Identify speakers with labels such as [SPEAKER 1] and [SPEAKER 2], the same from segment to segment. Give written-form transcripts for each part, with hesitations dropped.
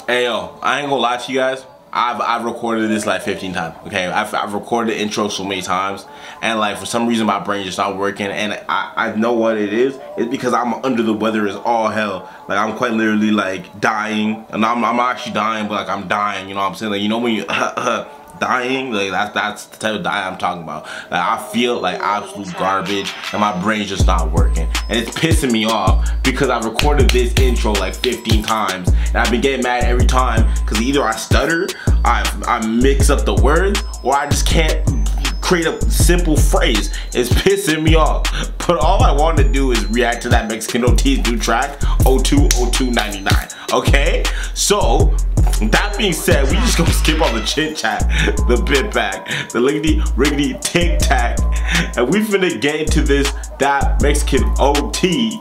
[SPEAKER 1] Hey yo, I ain't gonna lie to you guys. I've recorded this like 15 times. Okay, I've recorded the intro so many times, and like for some reason my brain just not working. And I know what it is. It's because I'm under the weather as all hell. Like I'm quite literally like dying, and I'm actually dying, but like I'm dying. You know what I'm saying? Like you know when you dying, like that's the type of die I'm talking about. Like I feel like absolute garbage and my brain's just not working, and it's pissing me off because I recorded this intro like 15 times and I've been getting mad every time because either I stutter, I mix up the words, or I just can't create a simple phrase. It's pissing me off. But all I want to do is react to that Mexican OT's new track 020299. Okay, so that being said, we just gonna skip all the chit chat, the bit back, the liggity riggity tic tac, and we finna get into this that Mexican OT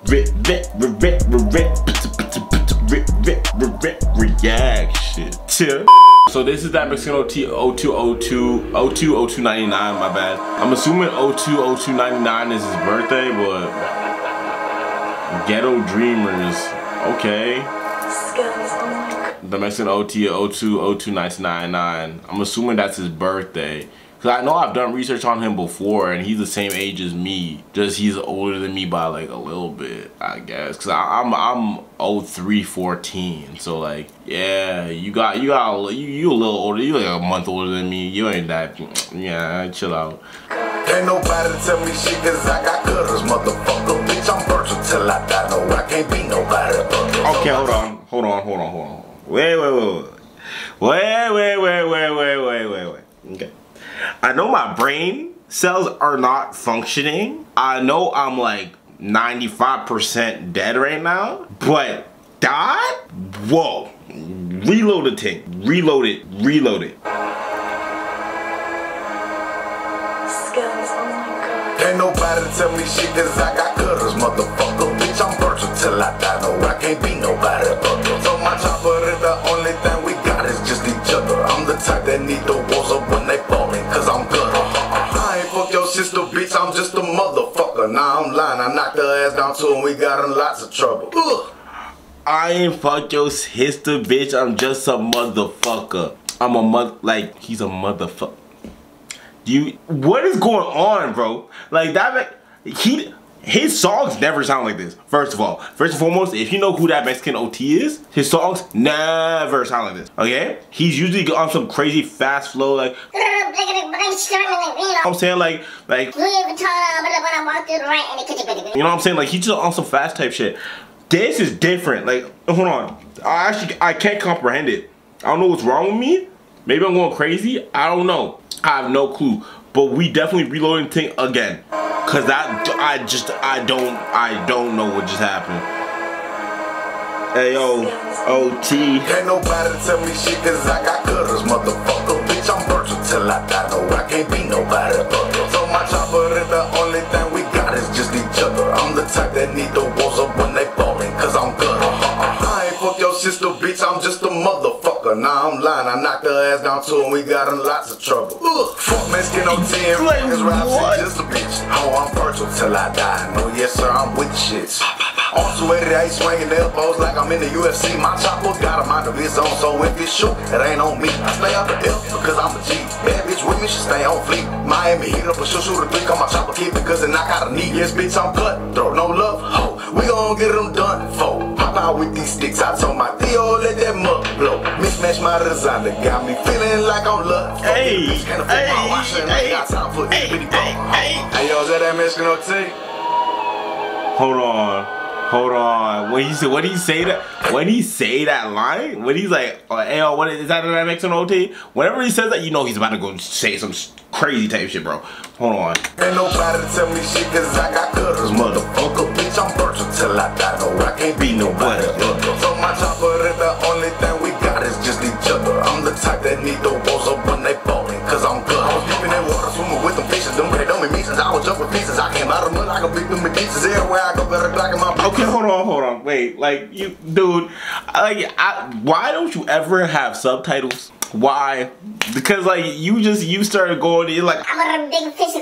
[SPEAKER 1] reaction. So this is that Mexican OT 020299, my bad. I'm assuming 020299 is his birthday, but Ghetto Dreamers, okay. The Mexican OT 020299. I'm assuming that's his birthday. Cause I know I've done research on him before, and he's the same age as me. Just he's older than me by like a little bit, I guess. Cause I'm 0314. So like, yeah, you a little older. You like a month older than me. You ain't that. Yeah, chill out.
[SPEAKER 2] Ain't nobody tell me shit cause I got cutters, motherfucker. Bitch, I'm virtual till I die. No, I can't be nobody.
[SPEAKER 1] Okay, hold on. Wait. Okay. I know my brain cells are not functioning. I know I'm like 95% dead right now, but that? Whoa. Reload the thing. Reload it.
[SPEAKER 2] Ain't nobody tell me shit cause I got cutters, motherfucker. Bitch, I'm virtual till I die. No, I can't be nobody. So my chopper is the only thing we got is just each other. I'm the type that need the walls up when they falling cause I'm good. I ain't fuck your sister, bitch, I'm just a motherfucker. Nah, I'm lying, I knocked her ass down too and we got in lots of trouble.
[SPEAKER 1] I ain't fuck your sister, bitch, I'm just a motherfucker. I'm a like, he's a motherfucker. What is going on, bro? Like that, his songs never sound like this. First and foremost, if you know who that Mexican OT is, his songs never sound like this. Okay, he's usually on some crazy fast flow, like you know what I'm saying, like you know what I'm saying, like he's just on some fast type shit. This is different. Like, hold on, I can't comprehend it. I don't know what's wrong with me. Maybe I'm going crazy. I don't know. I have no clue, but we definitely reloading thing again, cause that I don't know what just happened. Hey yo, OT.
[SPEAKER 2] Ain't nobody tell me shit cause I got cutters, motherfucker. Bitch, I'm virtual till I die. No, I can't be nobody. So my chopper is the only thing we got is just each other. I'm the type that need the walls up when they falling cause I'm good. I ain't fuck your sister, bitch, I'm just a motherfucker. Nah, I'm lying, I knocked her ass down too and we got in lots of trouble. Fuck Mexican OT and niggas rap shit just a bitch. Oh, I'm virtual till I die. No, yes sir, I'm with shits. On 288 swinging elbows like I'm in the UFC. My chopper got a mind of his own, so if it's shoot, it ain't on me. I stay out the F because I'm a G. Bad bitch with me, she stay on fleek. Miami heat up a shoot a three, call my chopper kid because it knock out a knee. Yes bitch, I'm cutthroat, no love, ho. We gon' get them done, fo. Hop out with these sticks, I told my Theo, let that mud blow. Mismatch my designer, got me feeling like I'm lucky.
[SPEAKER 1] Hey,
[SPEAKER 2] yo, is that Mexican OT?
[SPEAKER 1] Hold on. When he say that line, when he's like, oh, hey, yo, what is that Mexican OT? Whenever he says that, you know he's about to go say some crazy type shit, bro. Hold on.
[SPEAKER 2] Ain't nobody tell me shit cause I got cutters, motherfucker. Bitch, I'm virtual till I die. No, I can't be nobody. So my chopper is the only thing we got is just each other. I'm the type that need the walls up when they falling cause I'm good. I was deep in that water, swimming with them fishes, them great dummy measles. I was jumping pieces, I came out of mud like a big dummy pieces. Everywhere I go, better black in my
[SPEAKER 1] Okay, hold on. Wait, like you, dude, why don't you ever have subtitles? Why? Because like you started going, you're like, I'm a big fish,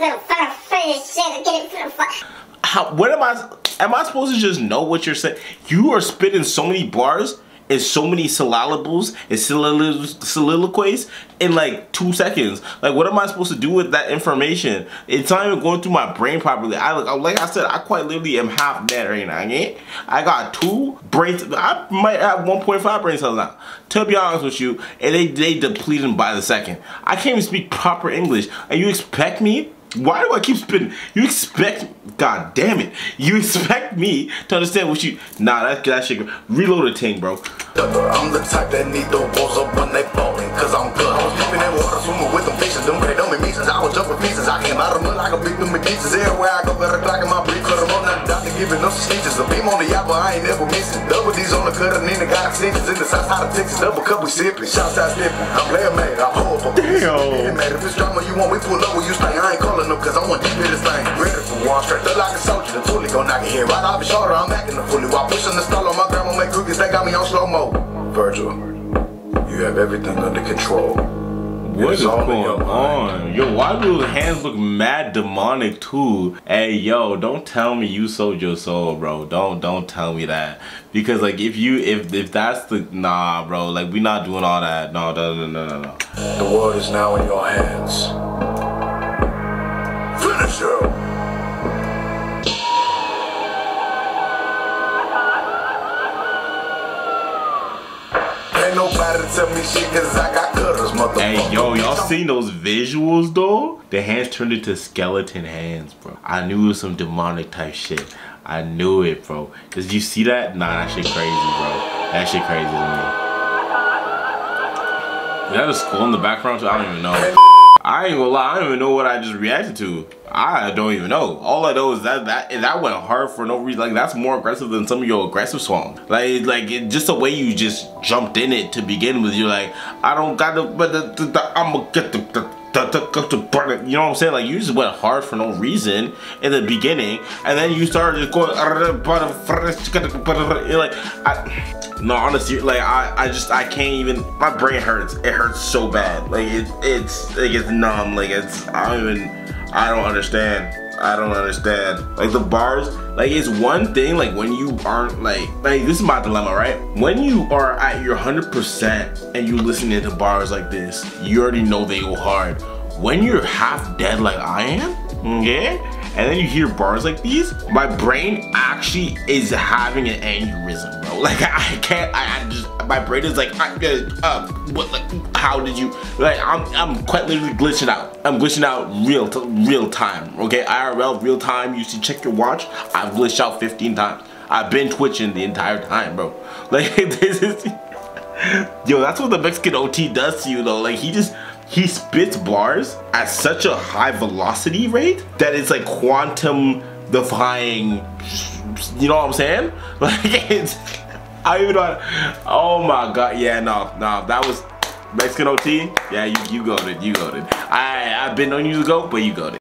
[SPEAKER 1] what am I supposed to just know what you're saying? You are spitting so many bars in so many syllables and soliloquies in like 2 seconds. Like, what am I supposed to do with that information? It's not even going through my brain properly. Like I said, I quite literally am half dead right now. Okay? I got 2 brains. I might have 1.5 brain cells now, to be honest with you, and they depleting by the second. I can't even speak proper English, and you expect me? Why do I keep spitting? You expect, god damn it, you expect me to understand what you, nah, that shit, reload the thing, bro.
[SPEAKER 2] I'm the type that need the walls up when they falling, cause I'm good. I was deep in that water, swimming with them fishes, them great dummy pieces. I was jumping pieces, I came out of the mud like a big dummy pieces. Everywhere I go, got a clock in my brief, cut them up, not the doctor giving us stitches. A beam on the yacht, but I ain't never missing. Double D's on the cut, and Nina got extensions in the south side of Texas. Double cup, we sipping, shots out snipping. I'm player made, I'm horrible. Damn. If it's drama you want, we pull up where you stay. I ain't calling them, cause I want deep in this thing. Ready for one, straight up like a soldier. The fully gon' knock it here. Right off the shoulder, I'm acting the fully. While pushing the stall on my grandma make cookies, they got me on slow mo. Virgil, you have everything under control.
[SPEAKER 1] What is going on? Yo, why do those hands look mad demonic too? Hey, yo, don't tell me you sold your soul, bro. Don't tell me that. Because like if that's the, nah, bro, like we not doing all that. No.
[SPEAKER 2] The world is now in your hands. Finish her. Nobody tell me shit cause I got cutters, motherfucker.
[SPEAKER 1] Hey, yo, y'all seen those visuals though? The hands turned into skeleton hands, bro. I knew it was some demonic type shit. I knew it, bro. Did you see that? Nah, that shit crazy, bro. That shit crazy to me. Is that a skull in the background? I don't even know. I ain't gonna lie, I don't even know what I just reacted to. I don't even know. All I know is that went hard for no reason. Like, that's more aggressive than some of your aggressive songs. Like just the way you just jumped in it to begin with. You're like, I don't got the, but I'ma get the, you know what I'm saying? Like, you just went hard for no reason in the beginning, and then you started just going, you're like, no, honestly, like I can't even. My brain hurts. It hurts so bad. Like it's numb. Like I don't understand. I don't understand. Like the bars, like it's one thing. Like when you aren't like this is my dilemma, right? When you are at your 100% and you listening to bars like this, you already know they go hard. When you're half dead like I am, okay? And then you hear bars like these, my brain actually is having an aneurysm, bro. Like I can't, my brain is like, what, like, how did you, like, I'm quite literally glitching out. I'm glitching out real time, okay? IRL, real time, you should check your watch. I've glitched out 15 times. I've been twitching the entire time, bro. Like, this is, yo, that's what the Mexican OT does to you, though. Like, he spits bars at such a high velocity rate that it's like quantum defying, you know what I'm saying? Like it's, I even know, oh my god, yeah, no, that was Mexican OT, yeah, you goated, I've been on you to go, but you goated.